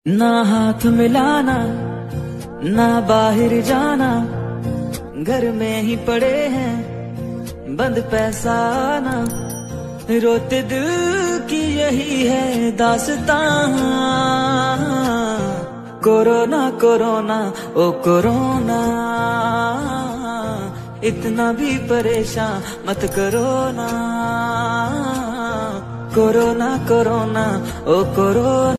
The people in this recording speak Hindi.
ना हाथ मिलाना ना बाहर जाना, घर में ही पड़े हैं बंद पैसा आना। रोते दिल की यही है दास्तां, कोरोना कोरोना ओ कोरोना, इतना भी परेशान मत करो ना। कोरोना कोरोना ओ कोरोना।